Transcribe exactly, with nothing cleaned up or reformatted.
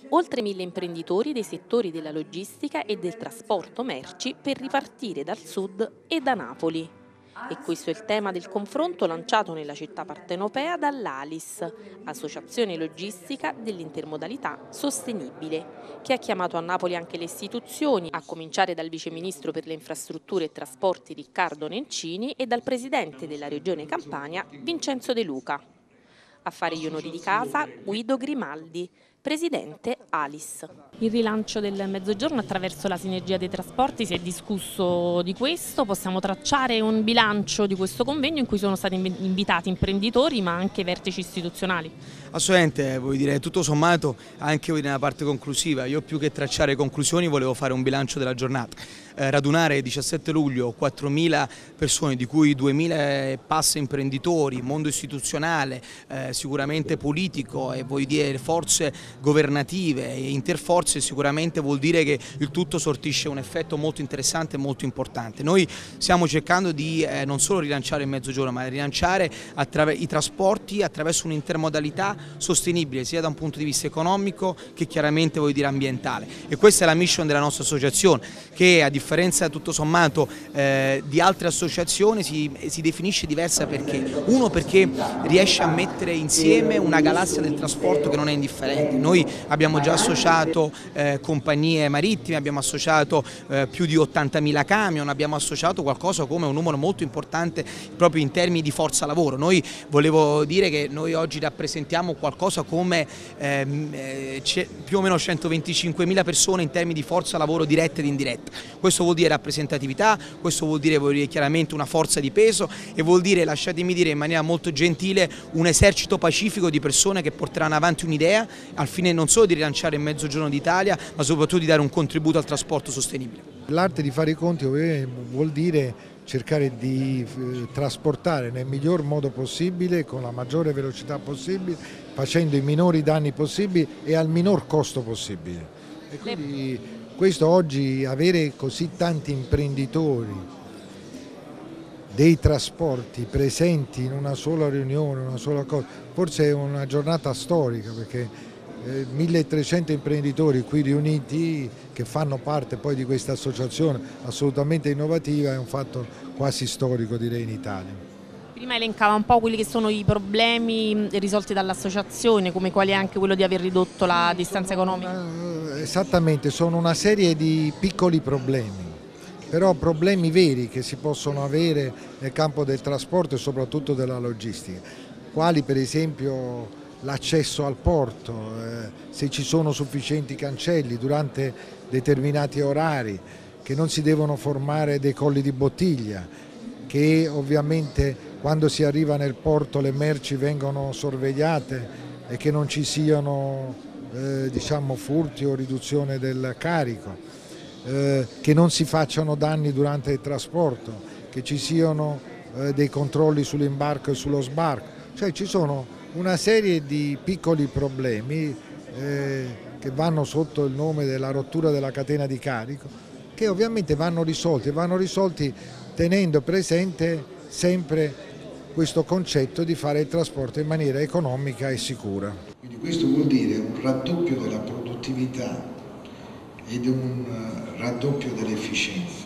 Oltre mille imprenditori dei settori della logistica e del trasporto merci per ripartire dal sud e da Napoli. E questo è il tema del confronto lanciato nella città partenopea dall'Alis, Associazione Logistica dell'Intermodalità Sostenibile, che ha chiamato a Napoli anche le istituzioni, a cominciare dal viceministro per le infrastrutture e trasporti Riccardo Nencini e dal presidente della regione Campania Vincenzo De Luca. A fare gli onori di casa Guido Grimaldi, presidente Alis. Il rilancio del Mezzogiorno attraverso la sinergia dei trasporti, si è discusso di questo, possiamo tracciare un bilancio di questo convegno in cui sono stati invitati imprenditori ma anche vertici istituzionali. Assolutamente, vuol dire, tutto sommato anche nella parte conclusiva, io più che tracciare conclusioni volevo fare un bilancio della giornata. Eh, radunare il diciassette luglio quattromila persone, di cui duemila e passa imprenditori, mondo istituzionale, eh, sicuramente politico e vuol dire forze governative e interforze, sicuramente vuol dire che il tutto sortisce un effetto molto interessante e molto importante. Noi stiamo cercando di eh, non solo rilanciare il Mezzogiorno, ma rilanciare i trasporti attraverso un'intermodalità sostenibile sia da un punto di vista economico che chiaramente vuol dire ambientale, e questa è la mission della nostra associazione, che a differenza tutto sommato eh, di altre associazioni si, si definisce diversa. Perché? Uno, perché riesce a mettere insieme una galassia del trasporto che non è indifferente. Noi abbiamo già associato eh, compagnie marittime, abbiamo associato eh, più di ottantamila camion, abbiamo associato qualcosa come un numero molto importante proprio in termini di forza lavoro. Noi volevo dire che noi oggi rappresentiamo qualcosa come ehm, eh, più o meno centoventicinquemila persone in termini di forza lavoro diretta ed indiretta. Questo vuol dire rappresentatività, questo vuol dire, vuol dire chiaramente una forza di peso e vuol dire, lasciatemi dire in maniera molto gentile, un esercito pacifico di persone che porteranno avanti un'idea al fine non solo di rilanciare il Mezzogiorno d'Italia, ma soprattutto di dare un contributo al trasporto sostenibile. L'arte di fare i conti vuol dire cercare di trasportare nel miglior modo possibile, con la maggiore velocità possibile, facendo i minori danni possibili e al minor costo possibile. E quindi questo oggi, avere così tanti imprenditori dei trasporti presenti in una sola riunione, una sola cosa, forse è una giornata storica, perché eh, milletrecento imprenditori qui riuniti che fanno parte poi di questa associazione assolutamente innovativa è un fatto quasi storico, direi, in Italia. Prima elencava un po' quelli che sono i problemi risolti dall'associazione, come quali anche quello di aver ridotto la distanza economica. Esattamente, sono una serie di piccoli problemi, però problemi veri che si possono avere nel campo del trasporto e soprattutto della logistica, quali per esempio l'accesso al porto, eh, se ci sono sufficienti cancelli durante determinati orari, che non si devono formare dei colli di bottiglia, che ovviamente quando si arriva nel porto le merci vengono sorvegliate e che non ci siano eh, diciamo furti o riduzione del carico, eh, che non si facciano danni durante il trasporto, che ci siano eh, dei controlli sull'imbarco e sullo sbarco. Cioè ci sono una serie di piccoli problemi eh, che vanno sotto il nome della rottura della catena di carico, che ovviamente vanno risolti e vanno risolti tenendo presente sempre questo concetto di fare il trasporto in maniera economica e sicura. Quindi questo vuol dire un raddoppio della produttività ed un raddoppio dell'efficienza.